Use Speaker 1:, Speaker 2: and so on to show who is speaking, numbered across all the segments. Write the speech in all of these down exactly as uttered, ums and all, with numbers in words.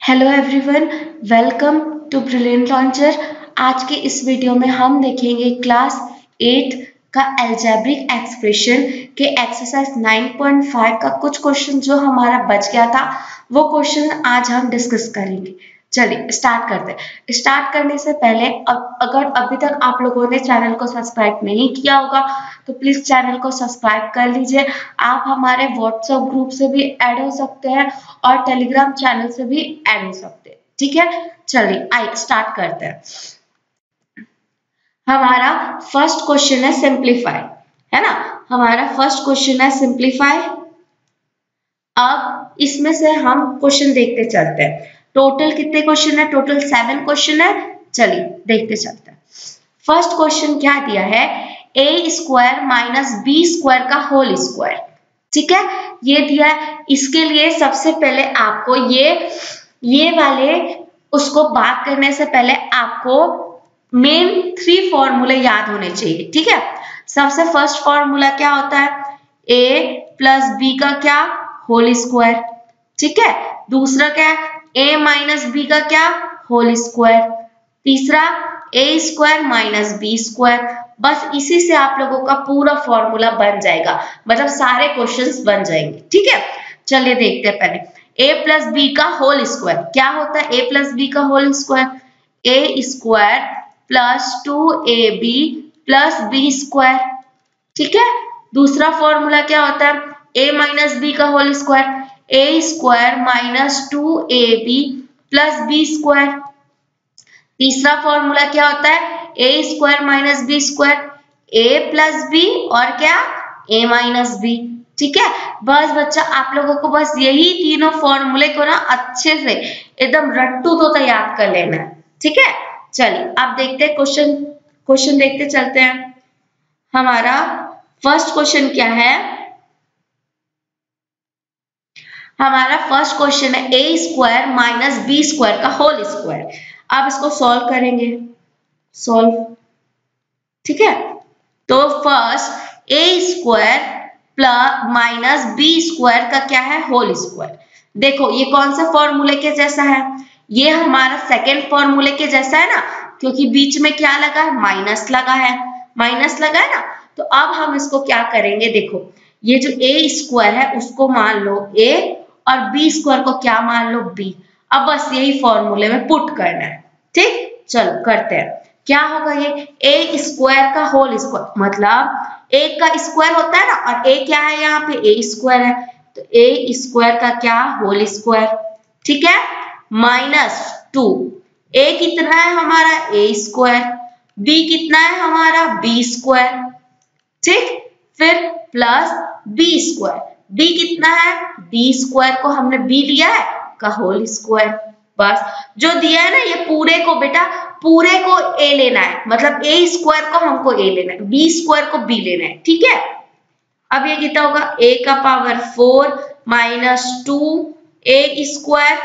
Speaker 1: Hello everyone, welcome to brilliant launcher. आज के इस वीडियो में हम देखेंगे क्लास एट का अलजेब्रिक एक्सप्रेशन के एक्सरसाइज नाइन पॉइंट फाइव का कुछ क्वेश्चन जो हमारा बच गया था, वो क्वेश्चन आज हम डिस्कस करेंगे। चलिए स्टार्ट करते हैं। स्टार्ट करने से पहले अब अगर अभी तक आप लोगों ने चैनल को सब्सक्राइब नहीं किया होगा तो प्लीज चैनल को सब्सक्राइब कर लीजिए। आप हमारे व्हाट्सएप ग्रुप से भी ऐड हो सकते हैं और टेलीग्राम चैनल से भी ऐड हो सकते हैं। ठीक है, चलिए आइए स्टार्ट करते हैं। हमारा फर्स्ट क्वेश्चन है सिंप्लीफाई, है ना। हमारा फर्स्ट क्वेश्चन है सिंप्लीफाई। अब इसमें से हम क्वेश्चन देखते चलते हैं। टोटल कितने क्वेश्चन है? टोटल सेवन क्वेश्चन है। चलिए देखते चलते हैं। फर्स्ट क्वेश्चन क्या दिया है? ए स्क्वायर माइनस बी स्क्वायर का होल स्क्वायर। ठीक है, ये दिया है। इसके लिए सबसे पहले आपको ये ये वाले उसको बात करने से पहले आपको मेन थ्री फॉर्मूले याद होने चाहिए। ठीक है, सबसे फर्स्ट फॉर्मूला क्या होता है? ए प्लस बी का क्या? Whole square. ठीक है, दूसरा क्या है? ए माइनस बी का क्या? Whole square. तीसरा A square minus B square. बस इसी से आप लोगों का पूरा फॉर्मूला बन जाएगा, मतलब सारे क्वेश्चंस बन जाएंगे। ठीक है, चलिए देखते हैं। पहले a प्लस बी का होल स्क्वायर क्या होता है? a प्लस बी का whole square A square plus two A B plus B square. ठीक है, दूसरा फॉर्मूला क्या होता है? a माइनस बी का whole square A square minus two A B plus B square. तीसरा फॉर्मूला क्या होता है? ए square minus B square A plus B और क्या? a minus B. ठीक है, बस बच्चा आप लोगों को बस यही तीनों फॉर्मूले को ना अच्छे से एकदम रट्टू तो याद कर लेना है। ठीक है, चलिए अब देखते हैं क्वेश्चन क्वेश्चन देखते चलते हैं। हमारा फर्स्ट क्वेश्चन क्या है? हमारा फर्स्ट क्वेश्चन है ए स्क्वायर माइनस बी स्क्वायर का होल स्क्वायर। अब इसको सॉल्व करेंगे। सॉल्व, ठीक है, तो first a square plus minus B square का क्या है? Whole square. देखो ये कौन से फॉर्मूले के जैसा है? ये हमारा सेकेंड फॉर्मूले के जैसा है ना, क्योंकि बीच में क्या लगा है? माइनस लगा है। माइनस लगा है ना, तो अब हम इसको क्या करेंगे? देखो ये जो ए स्क्वायर है उसको मान लो ए और बी स्क्वायर को क्या मान लो? बी। अब बस यही फॉर्मूले में पुट करना है। ठीक, चलो करते हैं। क्या होगा? ये ए स्क्वायर का होल स्क्वायर, मतलब ए का स्क्वायर होता है ना, और ए क्या है? यहाँ पे ए स्क्वायर है, तो ए स्क्वायर का क्या? Whole square. ठीक है, माइनस टू ए कितना है हमारा? ए स्क्वायर। बी कितना है हमारा? B square. ठीक, फिर प्लस बी स्क्वायर। बी कितना है? बी स्क्वायर को हमने बी लिया है का होल स्क्वायर। बस जो दिया है ना ये पूरे को बेटा पूरे को ए लेना है, मतलब ए स्क्वायर को हमको ए लेना है, बी स्क्वायर को बी लेना है। ठीक है, अब ये कितना होगा? ए का power four minus two a square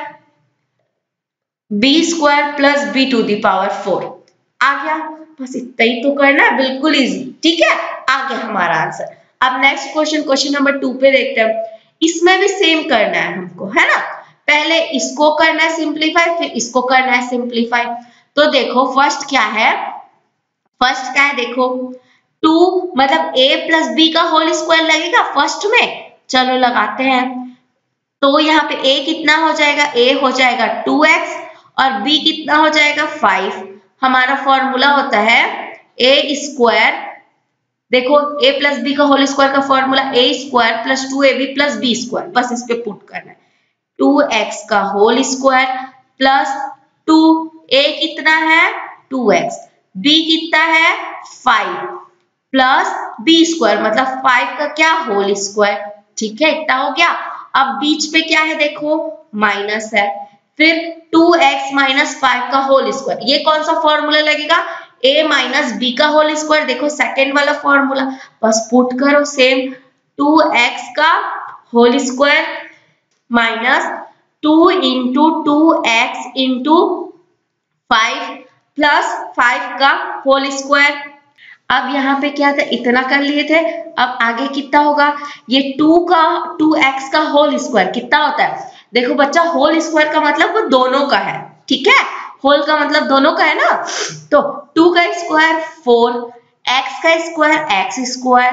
Speaker 1: b square plus b to the power four. आ गया, बस इतना ही तो करना है, बिल्कुल इजी। ठीक है, आ गया हमारा आंसर। अब next question question number two पे देखते हैं। इसमें भी सेम करना है हमको, है ना। पहले इसको करना है सिंप्लीफाई, फिर इसको करना है सिंप्लीफाई। तो देखो फर्स्ट क्या है? फर्स्ट क्या है? देखो टू मतलब a प्लस बी का होल स्क्वायर लगेगा फर्स्ट में। चलो लगाते हैं। तो यहाँ पे a कितना हो जाएगा? a हो जाएगा टू एक्स और b कितना हो जाएगा? फाइव। हमारा फॉर्मूला होता है a स्क्वायर। देखो a प्लस बी का होल स्क्वायर का formula a square plus two A B plus B square. बस इस पे पुट करना है। टू एक्स का whole square plus two a कितना है? Two x. b कितना है? फाइव प्लस बी स्क्वायर मतलब फाइव का क्या? Whole square. ठीक है, इतना हो गया। अब बीच पे क्या है? देखो माइनस है, फिर टू एक्स माइनस फाइव का होल स्क्वायर। ये कौन सा फॉर्मूला लगेगा? a माइनस बी का होल स्क्वायर। देखो सेकेंड वाला फॉर्मूला, बस पुट करो सेम। टू एक्स का whole square minus two into two x into five plus five का होल स्क्वायर। अब यहाँ पे क्या था? इतना कर लिए थे। अब आगे कितना होगा? ये टू का टू एक्स का होल स्क्वायर कितना होता है? देखो बच्चा होल स्क्वायर का मतलब वो दोनों का है, ठीक है, होल का मतलब दोनों का है ना। तो टू का स्क्वायर फोर, एक्स का स्क्वायर एक्स स्क्वायर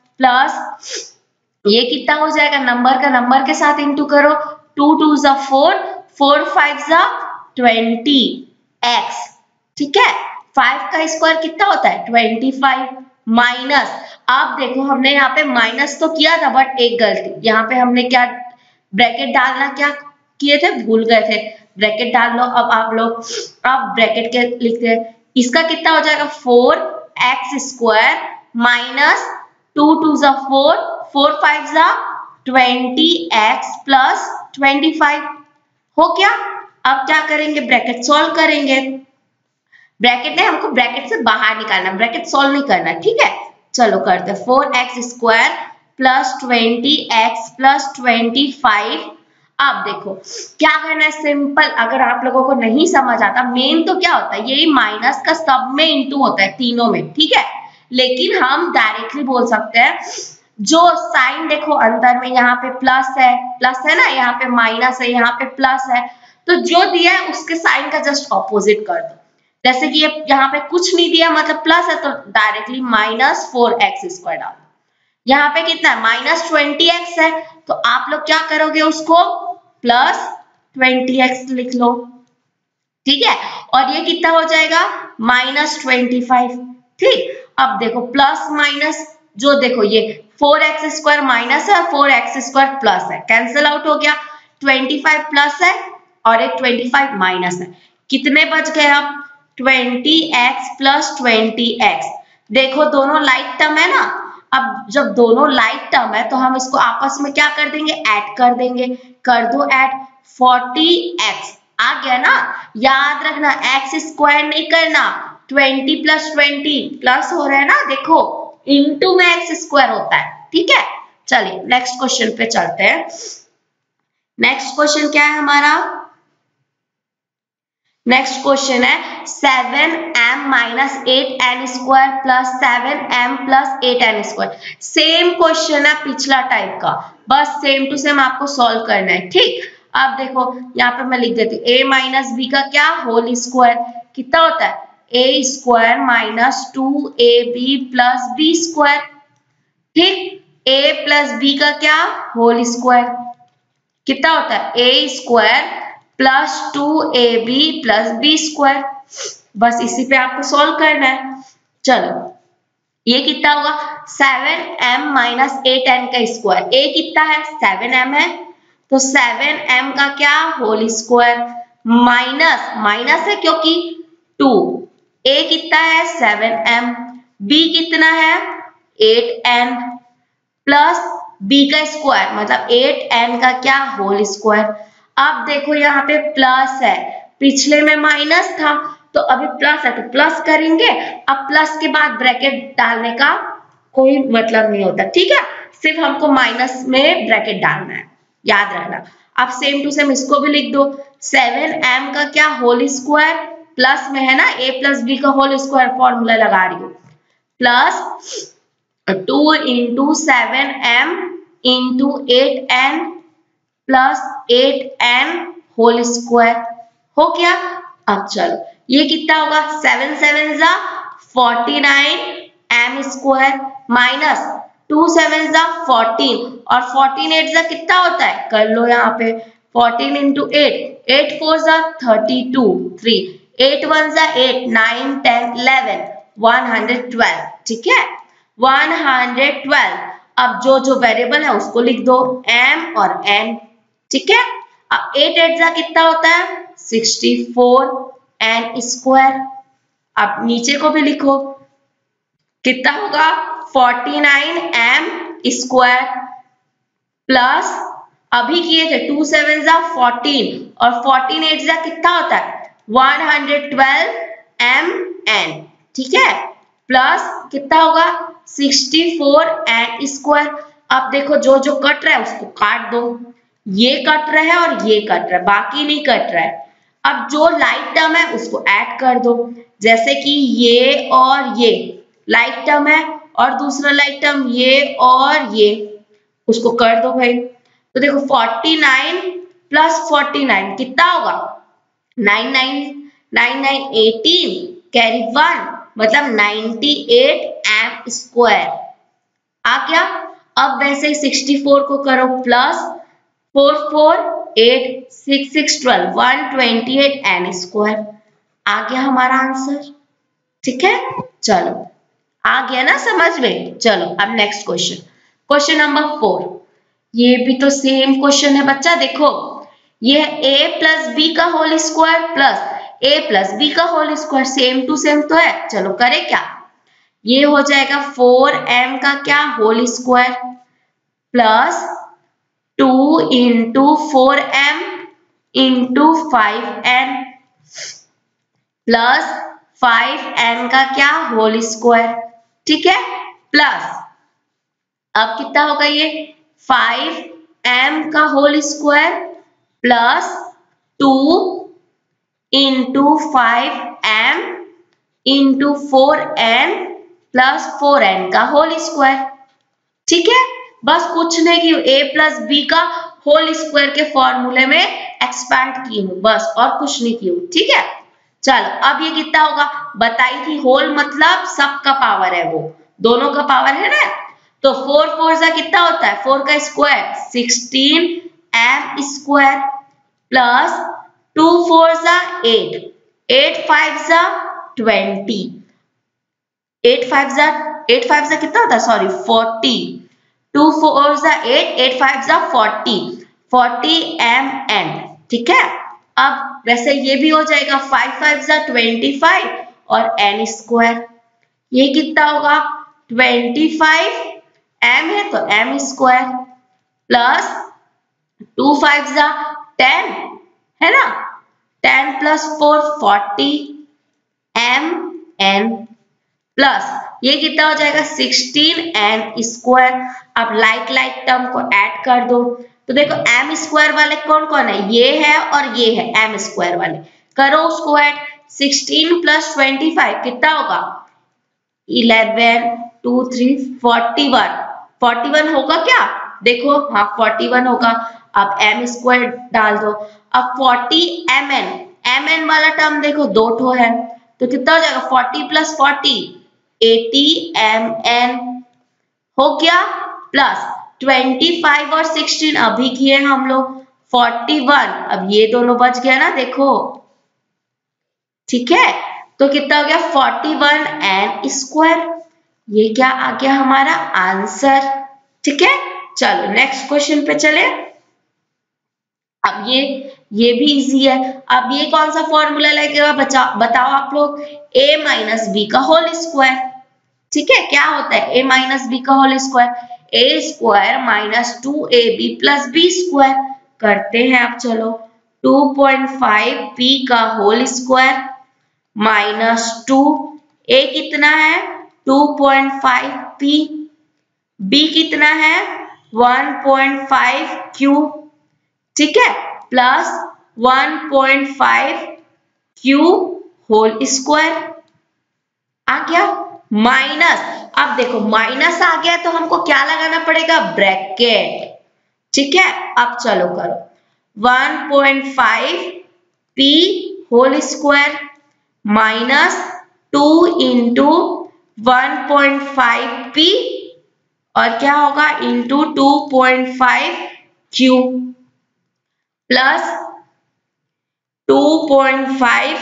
Speaker 1: प्लस ये कितना हो जाएगा, नंबर का नंबर के साथ इंटू करो, टू टू जा फोर, फोर फाइव जा ट्वेंटी एक्स, ठीक है, फाइव का स्क्वायर कितना होता है ट्वेंटी फाइव माइनस, आप देखो हमने यहाँ पे माइनस तो किया था बट एक गलती, यहाँ पे हमने क्या ब्रैकेट डालना क्या किए थे, भूल गए थे, ब्रैकेट डाल लो अब आप लोग, अब ब्रैकेट के लिखते हैं, इसका कितना हो जाएगा four x square minus two two जा फोर, फोर फाइव जा twenty x plus twenty five, हो क्या। अब क्या करेंगे, ब्रैकेट सॉल्व करेंगे, ब्रैकेट नहीं, हमको ब्रैकेट से बाहर निकालना, ब्रैकेट सॉल्व नहीं करना, ठीक है, चलो करते हैं, four x square plus twenty x plus twenty five. अब देखो क्या करना है, सिंपल, अगर आप लोगों को नहीं समझ आता, मेन तो क्या होता है, यही माइनस का सब में इंटू होता है तीनों में, ठीक है, लेकिन हम डायरेक्टली बोल सकते हैं, जो साइन देखो अंदर में यहाँ पे प्लस है, प्लस है ना, यहाँ पे माइनस है, यहाँ पे प्लस है, तो जो दिया है उसके साइन का जस्ट ऑपोजिट कर दो, जैसे कि ये यहाँ पे कुछ नहीं दिया मतलब प्लस है, तो directly minus four x square डाल दो, यहाँ पे कितना है माइनस ट्वेंटी एक्स है, तो आप लोग क्या करोगे उसको प्लस ट्वेंटी एक्स लिख लो, ठीक है, और ये कितना हो जाएगा माइनस ट्वेंटी फाइव, ठीक। अब देखो प्लस माइनस, जो देखो ये फोर एक्स स्क्वायर माइनस है और फोर एक्स स्क्वायर प्लस है, कैंसिल आउट हो गया, ट्वेंटी फाइव प्लस है और एक ट्वेंटी फाइव माइनस है, कितने बच गए अब twenty x plus twenty x, देखो दोनों लाइक टर्म है ना, अब जब दोनों लाइक टर्म है तो हम इसको आपस में क्या कर देंगे, ऐड कर देंगे, कर दो ऐड, फोर्टी एक्स आ गया ना, याद रखना एक्स स्क्वायर नहीं करना, ट्वेंटी प्लस ट्वेंटी प्लस हो रहा है ना, देखो इनटू में एक्स स्क्वायर होता है, ठीक है। चलिए नेक्स्ट क्वेश्चन पे चलते हैं, नेक्स्ट क्वेश्चन क्या है हमारा, नेक्स्ट क्वेश्चन है seven m minus eight n square plus seven m plus eight n square, same question है पिछला टाइप का, बस सेम टू सेम आपको सॉल्व करना है, ठीक। अब देखो यहाँ पे मैं लिख देती हूँ a माइनस बी का क्या होल स्क्वायर, कितना होता है a square minus two A B plus B square, ठीक, a प्लस बी का क्या होल स्क्वायर, कितना होता है a square plus two A B plus B square, बस इसी पे आपको सॉल्व करना है। चलो ये कितना होगा seven m minus eight n का स्क्वायर, a कितना है सेवन एम है, तो सेवन एम का क्या होल स्क्वायर माइनस माइनस है क्योंकि टू, a कितना है सेवन एम, b कितना है एट एन प्लस b का स्क्वायर मतलब एट एन का क्या होल स्क्वायर। अब देखो यहाँ पे प्लस है, पिछले में माइनस था तो अभी प्लस है तो प्लस करेंगे, अब प्लस के बाद ब्रैकेट डालने का कोई मतलब नहीं होता, ठीक है, सिर्फ हमको माइनस में ब्रैकेट डालना है, याद रखना। अब सेम टू सेम इसको भी लिख दो, सेवन एम का क्या होल स्क्वायर प्लस में है ना a प्लस बी का होल स्क्वायर, फॉर्मूला लगा रही हूँ, plus two into seven m into eight n plus eight n whole square, हो गया। अब चलो ये कितना होगा सेवन सेवन जा forty nine m square minus two seven जा फोर्टीन और फोर्टीन एट जा कितना होता है, कर लो यहाँ पे fourteen into eight, eight four जा thirty two, three, eight one जा eight, nine ten eleven, one hundred twelve, ठीक है, वन हंड्रेड ट्वेल्व। अब जो जो वेरिएबल है उसको लिख दो m और n, ठीक है। अब एट एट जा कितना होता है सिक्सटी फोर एन स्क्वायर, अब नीचे को भी लिखो कितना होगा forty nine m square plus अभी किए थे टू सेवन जा फोर्टीन और फोर्टीन एट जा कितना होता है one hundred twelve m n, ठीक है, प्लस कितना होगा सिक्सटी फोर एन स्क्वायर। अब देखो जो जो कट रहा है उसको काट दो, ये कट रहा है और ये कट रहा है, बाकी नहीं कट रहा है। अब जो लाइट टर्म है उसको ऐड कर दो, जैसे कि ये और ये लाइट टर्म है और दूसरा लाइट टर्म ये और ये, उसको कर दो भाई। तो देखो forty nine plus forty nine कितना होगा? Nine nine nine nine eighteen carry one मतलब नाइन्टी एट एम स्क्वायर आ गया। अब वैसे सिक्सटी फोर को करो plus four four eight six six twelve one twenty eight n square आ गया हमारा आंसर। ठीक है, चलो आ गया ना समझ में। चलो अब next question, question number four. ये भी तो सेम क्वेश्चन है बच्चा। देखो ये है a प्लस बी का whole square plus a plus B का whole square, same to same तो है। चलो करें क्या, ये हो जाएगा फोर एम का क्या whole square plus two into four m into five n plus five n का क्या होल स्क्वायर। ठीक है, प्लस अब कितना होगा ये फाइव एम का whole square plus two into five m into four n plus four n का होल स्क्वायर। ठीक है, बस कुछ नहीं की a प्लस बी का होल स्क्वायर के फॉर्मूले में एक्सपैंड की हूँ बस, और कुछ नहीं की हूँ। ठीक है, चलो अब ये कितना होगा, बताई थी होल मतलब सबका पावर है, वो दोनों का पावर है ना। तो फोर फोर जा कितना होता है, फोर का square sixteen m square plus two four जा एट, एट फाइव जा ट्वेंटी, एट फाइव जा एट फाइव जा कितना होता है सॉरी फोर्टी, टू फोर जा एट, एट फाइव जा फोर्टी, फोर्टी एम एन। ठीक है, अब वैसे ये भी हो जाएगा फाइव फाइव जा ट्वेंटी फाइव और एन स्क्वायर, ये कितना होगा ट्वेंटी फाइव एम है तो m square plus two five जा टेन है ना, ten plus four forty m n plus ये कितना हो जाएगा सिक्सटीन एन स्क्वायर। अब लाइक लाइक टर्म को ऐड कर दो तो देखो एम स्क्वायर वाले कौन कौन है, ये है और ये है एम स्क्वायर वाले, करो उसको add. Sixteen plus twenty five कितना होगा eleven two three forty one, forty one होगा क्या, देखो हाँ फोर्टी वन होगा। अब एम स्क्वायर डाल दो, अब forty m n, m n वाला टर्म देखो दो ठो है तो कितना हो जाएगा forty plus forty eighty m n हो गया, प्लस ट्वेंटी फाइव और सिक्सटीन अभी किए हम लोग फोर्टी वन, अब ये दोनों बच गया ना देखो। ठीक है, तो कितना हो गया फोर्टी वन एन स्क्वायर, ये क्या आ गया हमारा आंसर। ठीक है, चलो नेक्स्ट क्वेश्चन पे चले। अब ये ये भी इजी है। अब ये कौन सा फॉर्मूला लगेगा बचा बताओ आप लोग, a माइनस बी का होल स्क्वायर। ठीक है, क्या होता है a माइनस बी का whole square, a square minus two A B plus B square. करते हैं अब चलो, टू पॉइंट फाइव p का whole square minus two, a कितना है two point five p, b कितना है वन पॉइंट फाइव q। ठीक है, plus one point five q whole square आ गया माइनस, अब देखो माइनस आ गया तो हमको क्या लगाना पड़ेगा ब्रैकेट। ठीक है, अब चलो करो one point five p whole square minus two into one point five p और क्या होगा into two point five q plus two point five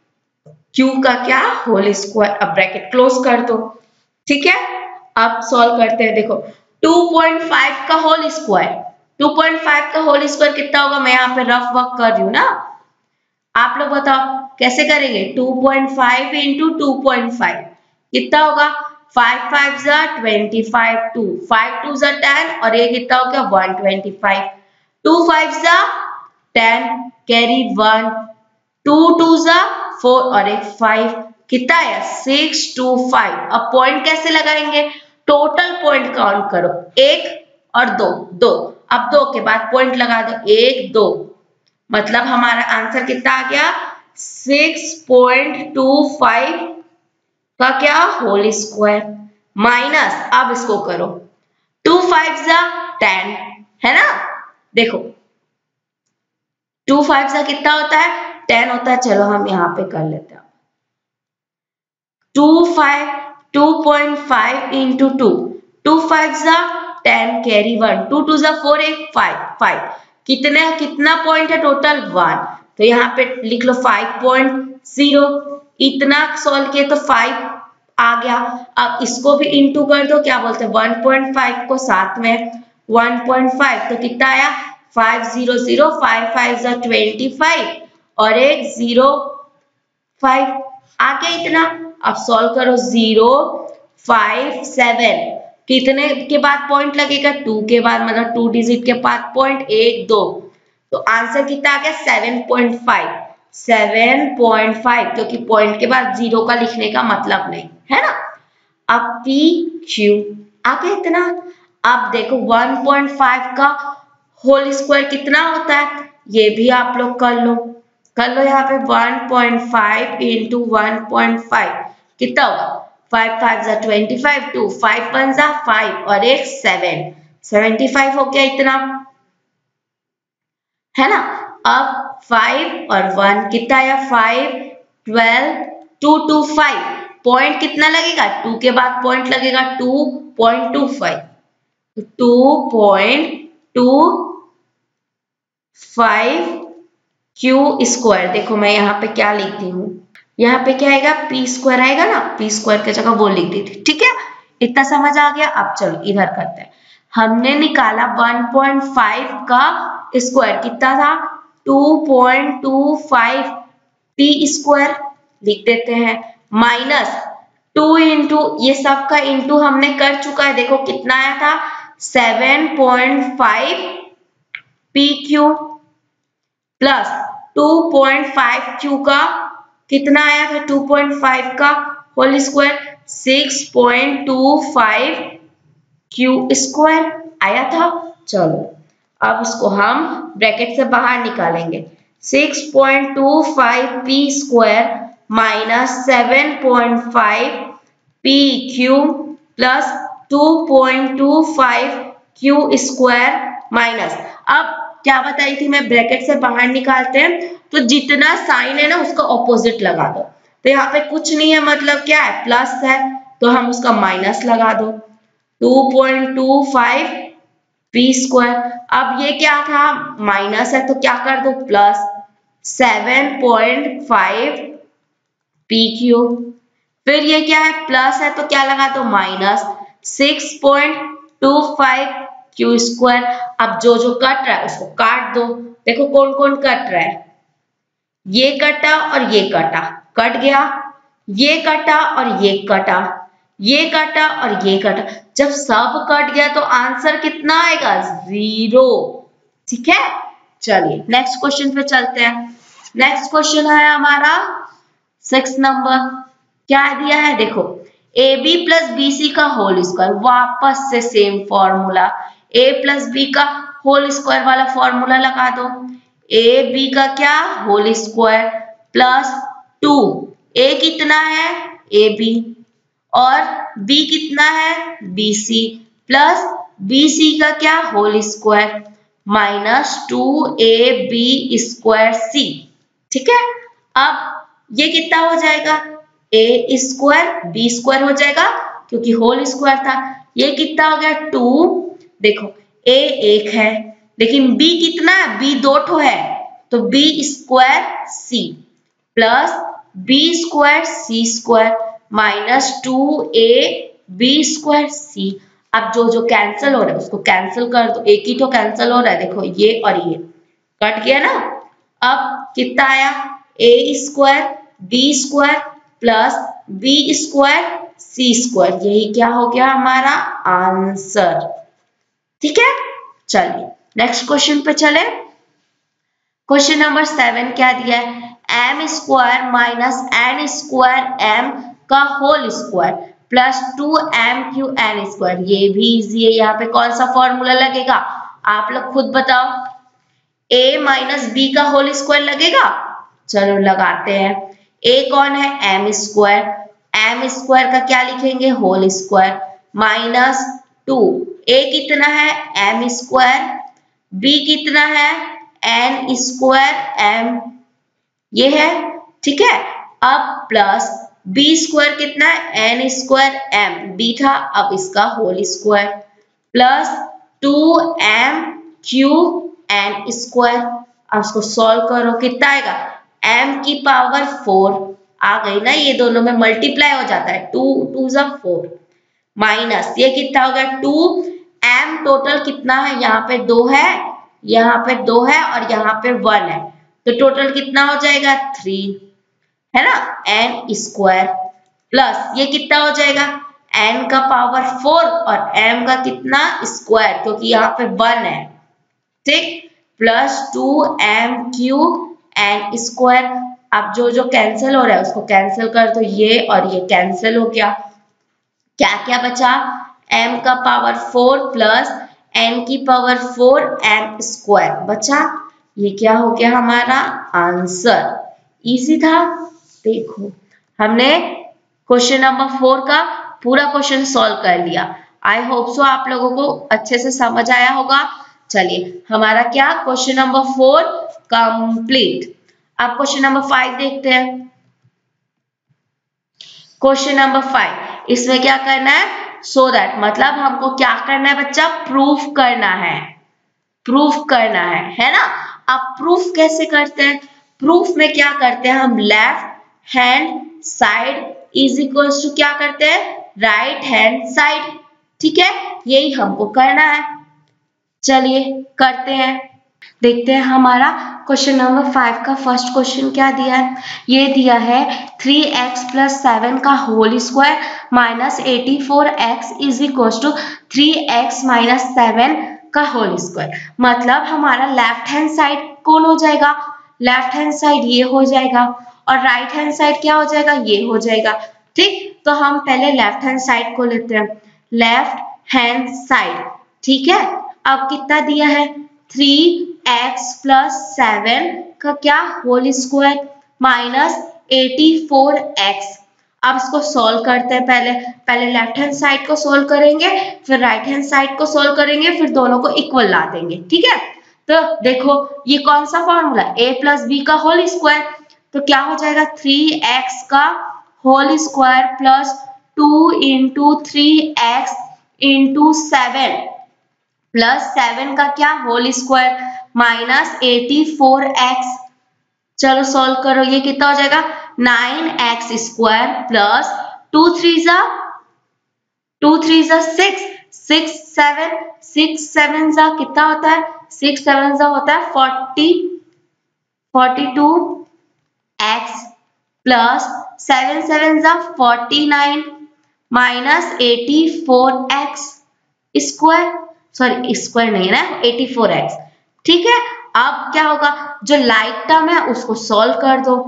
Speaker 1: q का क्या होल स्क्वायर, अब ब्रैकेट क्लोज कर दो। ठीक है, अब सॉल्व करते हैं। देखो टू पॉइंट फाइव का whole square, two point five का होल स्क्वायर कितना होगा, मैं यहाँ पे रफ वर्क कर रही हूँ ना, आप लोग बताओ कैसे करेंगे। Two point five into two point five कितना होगा, फाइव फाइव जा twenty five, two five two जा टेन और ये कितना हो गया one twenty five, two five जा ten carry one, two two जा फोर और एक फाइव, कितना है सिक्स टू फाइव। अब पॉइंट कैसे लगाएंगे, टोटल पॉइंट काउंट करो, एक और दो, दो, अब दो के बाद पॉइंट लगा दो, एक दो, मतलब हमारा आंसर कितना आ गया सिक्स पॉइंट टू फाइव का क्या होल स्क्वायर माइनस, अब इसको करो टू फाइव जा टेन है ना, देखो टू फाइव सा कितना होता है, टेन होता है। चलो हम यहाँ पे कर लेते हैं। Two five two point five into two, two five सा ten carry one, two two सा फोर, एक फाइव, फाइव कितने कितना पॉइंट है टोटल वन, तो यहाँ पे लिख लो फाइव पॉइंट जीरो। इतना सॉल्व किए तो फाइव आ गया। अब इसको भी इंटू कर दो, क्या बोलते हैं वन पॉइंट फाइव को साथ में वन पॉइंट फाइव, तो कितना आया five zero zero, five five जा ट्वेंटी फाइव और एक जीरो फाइव आ गया इतना। अब सॉल्व करो, जीरो फाइव सेवन कितने के बाद पॉइंट लगेगा, टू के बाद, मतलब टू डिजिट के बाद पॉइंट, एक दो, तो आंसर कितना आ गया seven point five, seven point five, क्योंकि पॉइंट के बाद जीरो का लिखने का मतलब नहीं है ना। अब पी क्यू आ गया इतना। अब देखो वन पॉइंट फाइव का होल स्क्वायर कितना होता है, ये भी आप लोग कर लो, कर लो यहाँ पे one point five into one point five कितना होगा, फाइव फाइव जा twenty five, two five one जा फाइव और एक सेवन, सेवेंटी फाइव हो गया इतना, है ना। अब फाइव और वन कितना आया, five twelve, two two five, point कितना लगेगा, टू के बाद पॉइंट लगेगा two point two five, two point two five q square. देखो मैं यहाँ पे क्या लिखती हूँ, यहाँ पे क्या आएगा पी स्क्वायर आएगा ना, पी स्क्वायर की जगह वो लिख दी थी, ठीक है। इतना समझ आ गया। अब चलो इधर करते हैं। हमने निकाला वन पॉइंट फाइव का स्क्वायर कितना था, two point two five p square लिख देते हैं, माइनस टू इंटू ये सब का इंटू हमने कर चुका है, देखो कितना आया था seven point five p q plus two point five q का कितना आया था, टू पॉइंट फाइव का whole square six point two five q square आया था। चलो अब इसको हम ब्रैकेट से बाहर निकालेंगे, six point two five p square minus seven point five p q plus two point two five q square minus, अब क्या बताई थी मैं, ब्रैकेट से बाहर निकालते हैं तो जितना साइन है ना उसका ऑपोजिट लगा दो, तो यहाँ पे कुछ नहीं है, मतलब क्या है प्लस है तो हम उसका माइनस लगा दो, two point two five p square, अब ये क्या था माइनस है तो क्या कर दो plus seven point five p q, फिर ये क्या है प्लस है तो क्या लगा दो minus six point two five q square. अब जो जो कट रहा है उसको काट दो, देखो कौन कौन कट रहा है, ये कटा और ये कटा, कट गया, ये कटा और ये कटा, ये कटा और ये कटा, जब सब कट गया तो आंसर कितना आएगा जीरो, ठीक है। चलिए नेक्स्ट क्वेश्चन पे चलते हैं। नेक्स्ट क्वेश्चन है हमारा सिक्स नंबर, क्या दिया है देखो, a B plus b c का होल स्क्वायर, वापस से same formula, a plus B का होल स्क्वायर वाला फॉर्मूला लगा दो, ए बी का क्या whole square plus two, a कितना है ए बी और बी कितना है b c plus b c का क्या होल स्क्वायर माइनस टू ए बी स्क्वायर सी, ठीक है। अब ये कितना हो जाएगा ए स्क्वायर बी स्क्वायर हो जाएगा क्योंकि होल स्क्वायर था, ये कितना हो गया टू, देखो ए एक है लेकिन बी कितना है, बी दो ठो है तो b square c plus B square c square minus two ए बी स्क्वायर सी। अब जो जो कैंसिल हो रहा है उसको कैंसिल कर दो, एक ही तो कैंसिल हो रहा है, देखो ये और ये कट गया ना। अब कितना आया a square b square plus B square c square, यही क्या हो गया हमारा आंसर, ठीक है। चलिए नेक्स्ट क्वेश्चन पे चले। क्वेश्चन नंबर सेवन क्या दिया है, m square minus n square m का whole square plus two m q n square, ये भी इजी है, यहाँ पे कौन सा फॉर्मूला लगेगा आप लोग खुद बताओ, a माइनस बी का होल स्क्वायर लगेगा, चलो लगाते हैं, a कौन है एम स्क्वायर, एम स्क्वायर का क्या लिखेंगे whole square minus two, a कितना है एम स्क्वायर, b कितना है एन स्क्वायर एम ये है, ठीक है। अब प्लस बी स्क्वायर कितना है, एन स्क्वायर एम, बी था, अब इसका whole square plus two m cube n square. अब इसको सॉल्व करो, कितना आएगा, m की पावर फोर आ गई ना, ये दोनों में मल्टीप्लाई हो जाता है, टू टू जा फोर माइनस ये कितना हो गया टू, m टोटल कितना है, यहाँ पे दो है, यहाँ पे दो है और यहाँ पे वन है, तो टोटल कितना हो जाएगा थ्री, है ना, एन स्क्वायर प्लस ये कितना हो जाएगा n का पावर फोर और m का कितना स्क्वायर, क्योंकि यहाँ पे वन है, ठीक, plus two m cube n square. अब जो जो कैंसिल हो रहा है उसको कैंसिल कर दो, ये और ये कैंसिल हो गया, क्या क्या बचा, m का पावर फोर प्लस n की पावर फोर एम स्क्वायर बचा, ये क्या हो गया हमारा आंसर। इजी था, देखो हमने क्वेश्चन नंबर फोर का पूरा क्वेश्चन सॉल्व कर लिया। आई होप सो आप लोगों को अच्छे से समझ आया होगा। चलिए हमारा क्या क्वेश्चन नंबर फोर कंप्लीट। अब क्वेश्चन नंबर फाइव देखते हैं। क्वेश्चन नंबर फाइव, इसमें क्या करना है, सो so दैट मतलब हमको क्या करना है बच्चा, प्रूफ करना है, प्रूफ करना है, है ना। अब प्रूफ कैसे करते हैं, प्रूफ में क्या करते हैं हम, left hand side is equal to क्या करते हैं, राइट हैंड साइड, ठीक है, यही हमको करना है। चलिए करते हैं, देखते हैं हमारा क्वेश्चन नंबर फाइव का फर्स्ट क्वेश्चन क्या दिया है। ये दिया है थ्री एक्स प्लस सेवन का whole square minus eighty four x is equal to three x minus seven का होल स्क्वायर। मतलब हमारा लेफ्ट हैंड साइड कौन हो जाएगा, लेफ्ट हैंड साइड ये हो जाएगा और राइट हैंड साइड क्या हो जाएगा, ये हो जाएगा, ठीक। तो हम पहले लेफ्ट हैंड साइड को लेते हैं, लेफ्ट हैंड साइड, ठीक है। अब कितना दिया है, थ्री एक्स प्लस सेवन का क्या whole square minus eighty four x. अब इसको सॉल्व करते हैं, पहले पहले लेफ्ट हैंड साइड को सॉल्व करेंगे, फिर राइट हैंड साइड को सॉल्व करेंगे, फिर दोनों को इक्वल ला देंगे, ठीक है। तो देखो ये कौन सा फॉर्मूला, a प्लस बी का होल स्क्वायर, तो क्या हो जाएगा थ्री एक्स का whole square plus two into three x into seven plus seven का क्या whole square minus eighty four x. चलो सॉल्व करो, ये कितना हो जाएगा nine x square plus two three जा टू थ्री जा six, six seven six seven जा कितना होता है, सिक्स सेवन जा होता है forty, forty two x plus seven seven जा forty nine minus eighty four x square, sorry square नहीं है ना, एटी फोर एक्स, ठीक है। अब क्या होगा, जो लाइक टर्म है उसको सॉल्व कर दो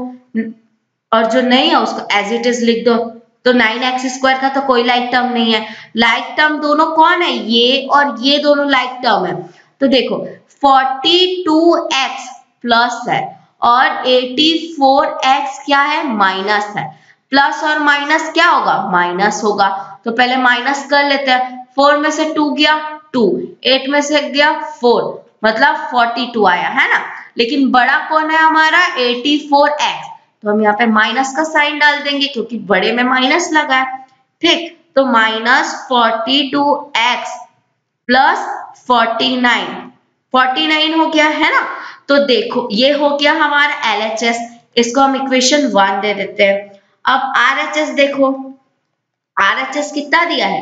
Speaker 1: और जो नहीं है उसको एज इट इज लिख दो। तो नाइन एक्स स्क्वायर का तो कोई लाइक टर्म नहीं है, लाइक टर्म दोनों कौन है, ये और ये दोनों लाइक टर्म है। तो देखो फोर्टी टू एक्स प्लस है और एटी फोर एक्स क्या है, माइनस है, प्लस और माइनस क्या होगा, माइनस होगा। तो पहले माइनस कर लेते हैं, फोर में से टू गया टू, एट में से गया फोर, मतलब फोर्टी टू आया, है ना। लेकिन बड़ा कौन है हमारा, एटी फोर एक्स, तो हम यहाँ पे माइनस का साइन डाल देंगे क्योंकि बड़े में माइनस लगा है, ठीक। तो minus forty two x plus forty nine, forty nine हो गया, है ना। तो देखो ये हो गया हमारा एल एच एस, इसको हम इक्वेशन वन दे देते हैं। अब आर एच एस देखो, आर एच एस कितना दिया है,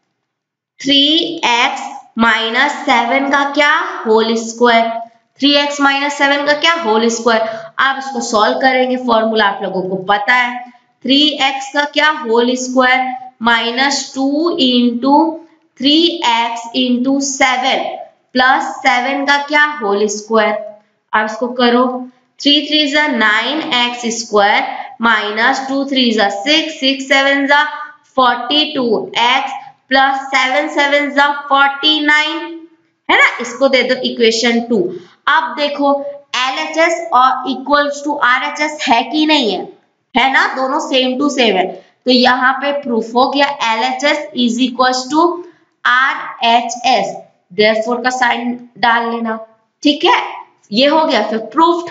Speaker 1: थ्री एक्स माइनस सेवन का क्या whole square, three x minus seven का क्या होल स्क्वायर। आप इसको सॉल्व करेंगे, फॉर्मूला आप लोगों को पता है, थ्री एक्स का क्या whole square minus two into three x into seven plus seven का क्या होल स्क्वायर। आप इसको करो, थ्री थ्री जा nine x square minus two three जा सिक्स, सिक्स सेवन जा forty two x plus seven seven जा फोर्टी नाइन, है ना। इसको दे दो इक्वेशन टू। अब देखो एल एच एस और equals to R H S है कि नहीं है, है ना, दोनों सेम टू सेम है। तो यहाँ पे प्रूफ हो गया L H S is equals to R H S, therefore का साइन डाल लेना, ठीक है। ये हो गया, फिर प्रूफ्ड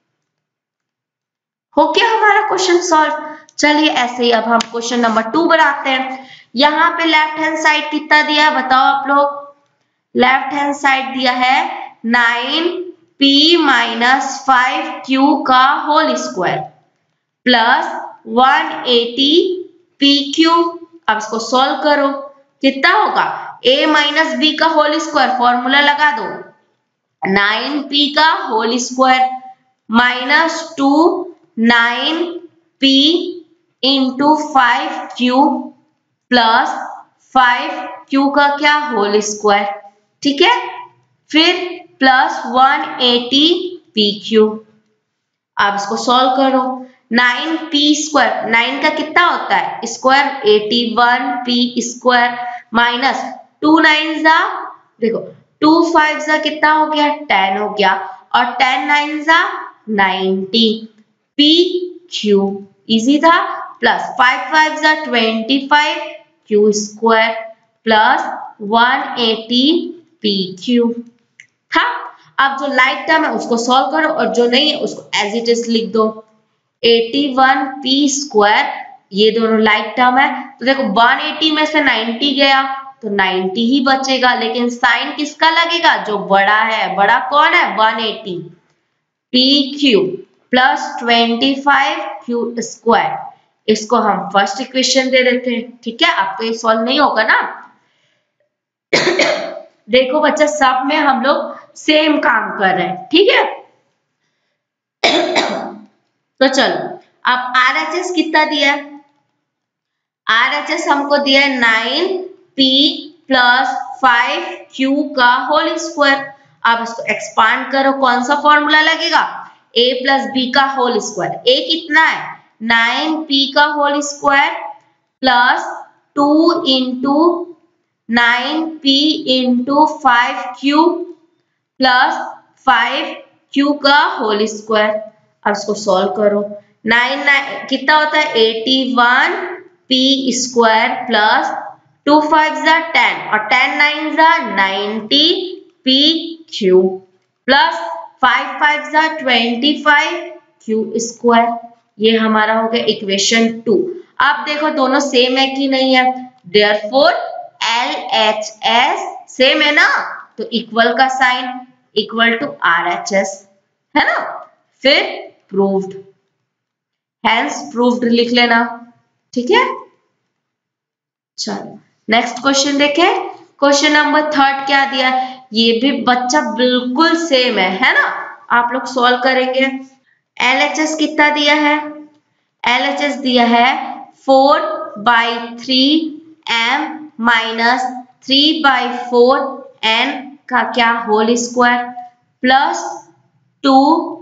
Speaker 1: हो गया हमारा क्वेश्चन सॉल्व। चलिए ऐसे ही अब हम क्वेश्चन नंबर टू बनाते हैं। यहाँ पे लेफ्ट हैंड साइड कितना दिया है बताओ आप लोग। लेफ्ट हैंड साइड दिया है nine p minus five q का whole square plus one eighty p q. अब इसको सॉल्व करो, कितना होगा a माइनस बी का होल स्क्वायर, फॉर्मूला लगा दो, नाइन पी का whole square minus two nine p into five q plus five q का क्या होल स्क्वायर, ठीक है, फिर plus one eighty p q. अब इसको सॉल्व करो, नाइन पी स्क्वायर, नाइन का कितना होता है square, eighty one p square minus two nine जा, देखो टू फाइव जा कितना हो गया टेन हो गया, और टेन नाइन जा नाइनटी पी क्यू इजी था, प्लस फाइव फाइव जा twenty five q square plus one eighty p q था। अब जो लाइक टर्म है उसको सॉल्व करो और जो नहीं है उसको एज इट इज लिख दो, एटी वन पी स्क्वायर, ये दोनों लाइक टर्म है तो देखो वन एटी में से नाइनटी गया तो नाइनटी ही बचेगा, लेकिन साइन किसका लगेगा जो बड़ा है, बड़ा कौन है one eighty p q plus twenty five q square, इसको हम फर्स्ट इक्वेशन दे देते हैं, ठीक है। अब तो ये सॉल्व नहीं होगा ना देखो बच्चा सब में हम लोग सेम काम कर रहे हैं, ठीक है तो चलो अब आर एच एस कितना दिया है, आर एच एस हमको दिया है nine p plus five q का होल स्क्वायर। अब इसको एक्सपांड करो, कौन सा फॉर्मूला लगेगा, a प्लस बी का होल स्क्वायर, a कितना है नाइन पी का whole square plus two into nine p into five q plus five q का होल स्क्वायर। अब इसको सॉल्व करो, नाइन नाइन कितना होता है eighty one p square plus two five जा टेन और टेन नाइन जा ninety p q plus five five जा ट्वेंटी फाइव क्यू स्क्वायर। ये हमारा हो गया इक्वेशन टू। अब देखो दोनों सेम है कि नहीं है, therefore L H S same है ना, तो इक्वल का sign equal to R H S है ना, फिर प्रूव्ड, हेंस प्रूव्ड लिख लेना, ठीक है। चलो नेक्स्ट क्वेश्चन देखें, क्वेश्चन नंबर थर्ड क्या दिया, ये भी बच्चा बिल्कुल सेम है है ना, आप लोग सॉल्व करेंगे। एल एच एस कितना दिया है, एल एच एस दिया है four by three m minus three by four n का क्या whole square plus two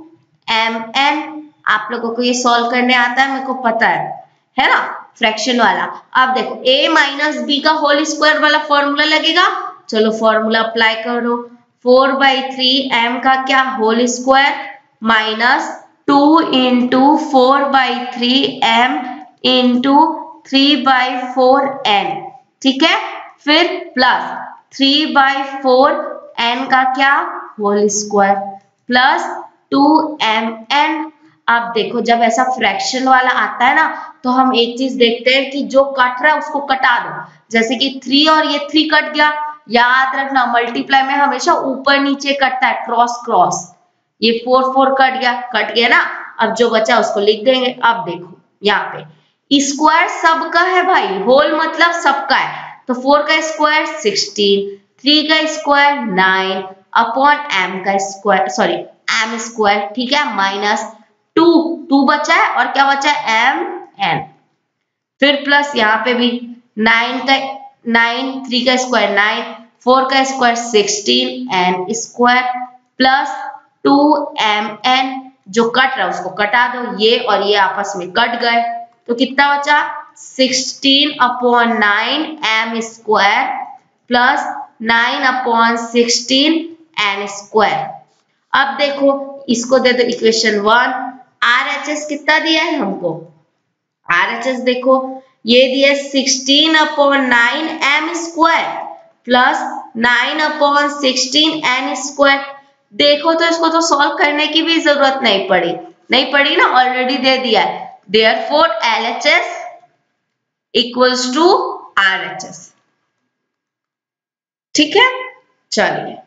Speaker 1: m n. आप लोगों को ये सॉल्व करने आता है, मेरे को पता है है ना, फ्रैक्शन वाला। अब देखो a माइनस बी का होल स्क्वायर वाला फॉर्मूला लगेगा, चलो फॉर्मूला अप्लाई करो, फोर बाई थ्री एम का क्या whole square minus two into four by three m into three by four n, ठीक है, फिर plus three by four n का क्या whole square plus two m n. अब देखो जब ऐसा फ्रैक्शन वाला आता है ना तो हम एक चीज देखते हैं कि जो कट रहा है उसको कटा दो, जैसे कि थ्री और ये थ्री कट गया, याद रखना मल्टीप्लाई में हमेशा ऊपर नीचे कटता है, क्रॉस क्रॉस, ये फोर फोर कट गया कट गया ना, अब जो बचा उसको लिख देंगे। अब देखो यहाँ पे स्क्वायर सबका है भाई, होल मतलब सबका है, तो फोर का स्क्वायर सिक्सटीन, थ्री का स्क्वायर नाइन अपॉन एम का स्क्वायर सॉरी एम स्क्वायर, ठीक है, माइनस टू टू बचा है और क्या बचा है एम एन, फिर प्लस यहाँ पे भी नाइन का नाइन, थ्री का स्क्वायर नाइन, फोर का square sixteen n square plus two m n, जो कट रहा है उसको कटा दो, ये और ये आपस में कट गए तो कितना बचा sixteen upon nine m square plus nine upon sixteen n square. अब देखो इसको दे दो equation one. R H S कितना दिया है हमको, आर एच एस देखो ये दिया sixteen upon nine m square plus nine upon sixteen n square, देखो तो इसको तो सॉल्व करने की भी जरूरत नहीं पड़ी, नहीं पड़ी ना, ऑलरेडी दे दिया है। Therefore L H S equals to R H S. ठीक है, चलिए